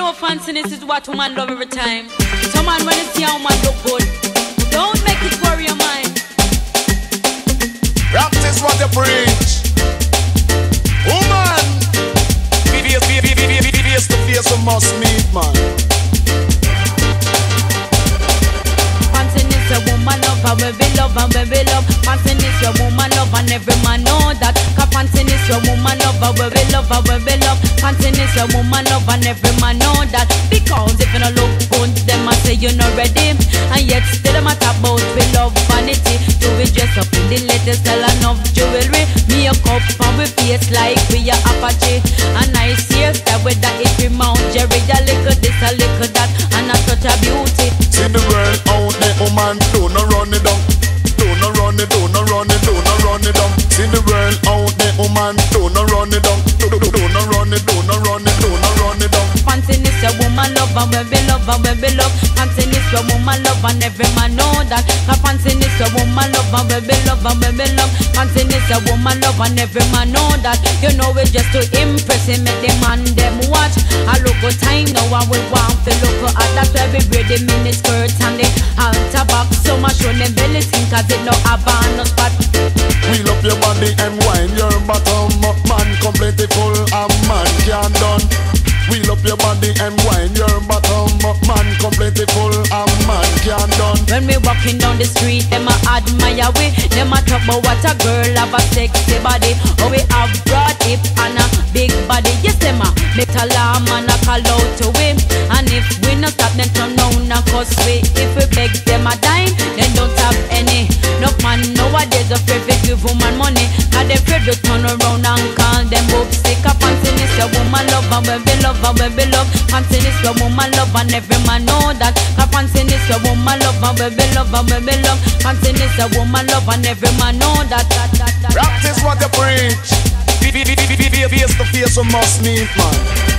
know fanciness is what woman love every time. Some man when you see a woman look good, don't make it worry your mind. Practice what you preach. Woman, face to face you must meet, man. Fanciness a woman love and we be love and we be love. Fanciness your woman love and every man know that. Cause fanciness your woman love and we be love and we be love. Fanciness your woman love and every man know that. Because if you no look good, them a say you're not ready. And yet still them a talk about we love vanity. Do we dress up in the latest style of jewelry? Make up and we face like we are Apache. A nice hairstyle with that it we Mount Jerry. A little this, a little that, and a touch of beauty. See the world out there, woman, don't no run it down. Don't no run it, don't no run it, don't no run it down. See the world out there, woman, don't no run it down. Don't no run it, don't no run it, don't no run it down. Fanciness your woman love and we be love and we be love. Fanciness your woman love and every man know that. Cause fanciness your woman love and we be love and we be love. Fanciness your woman love and every man know that. You know it's just to impress him, make the man them watch. I look good time now and we want to look at that. Where we braid the mini skirt and the halter back. So much show them belly skin cause it no have no spot. Wheel up your body and wind your bottom up, man, completely full and man can't done. Wheel up your body and wind your bottom up, man, completely full and man can't done. When we walking down the street, them a admire we. Them a talk about what a girl have a sexy body. Oh, we have broad hip and a big body. Yes, them a make alarm and a call out to we. And if we not stop them turn round and cuss we. If we beg them a dime, then don't have any. No man nowadays afraid to give woman money. Cause they afraid to turn around and call them up sick. A fanciness your woman love and we be love and we be love. Fanciness your woman love and every man know that. Cause fanciness your woman love and we be love and we be love. Fanciness your woman love and every man know that. Practice what you preach. Face to face you must meet, man.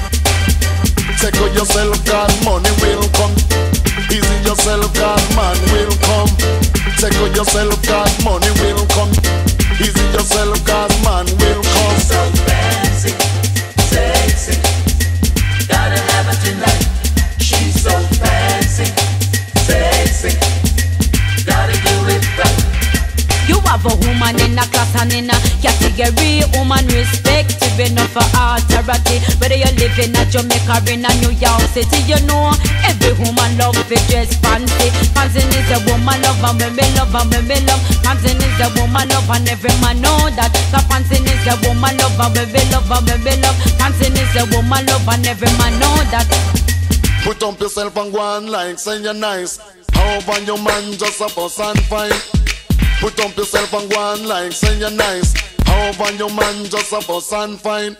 Take out yourself, God, money will come. Easy yourself, God, man will come. Take out yourself, God, money will come. Easy yourself, God, man will come. She's so fancy, sexy, gotta have her tonight. She's so fancy, sexy, gotta do it right. You have a woman in a class and in a category. Woman respected enough for authority. Whether you live in a Jamaica or in a New York City, you know every woman love to dress fancy. Fanciness a woman love and we love and we love. Fanciness a woman love and every man know that. Cause fanciness a woman love and we love and we love. Fanciness a woman love and every man know that. Put up yourself and go on like say you're nice. How about your man just a fuss and fight? Put up yourself and go on like say you're nice. How about your man just a fuss and fight?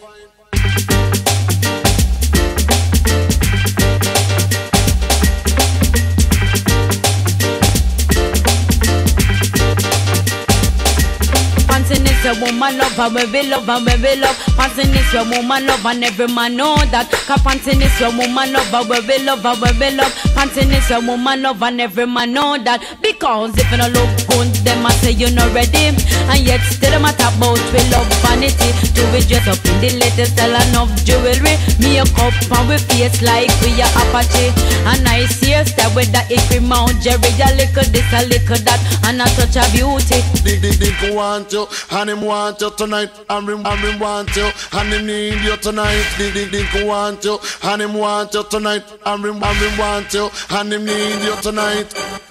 Fanciness your woman love and we be love and we be love. Fanciness your woman love and every man know that. Cause fanciness your woman love and we be love and we be love. Fanciness your woman love and every man know that. Because if you no look good, them a say you're not ready. And yet still them a talk about we love vanity. Do we dress up in the latest style of jewelry? Make up and we face like we are Apache. A nice hairstyle with that it we Mount Jerry. A little this, a little that, and a touch of beauty. Dig want you, and him want you tonight. And him want you, and him need you tonight. Dig want you, and him want you tonight. And him want you, and him need you tonight.